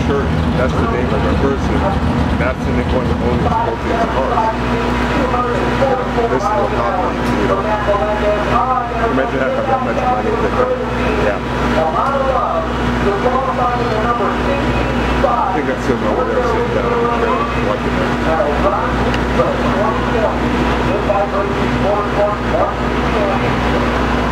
Kurt, that's the name of the person. That's the name one of the owners of both these cars. This is what happened, you know. Imagine having that much money that yeah. I think that's him over there sitting down watching that.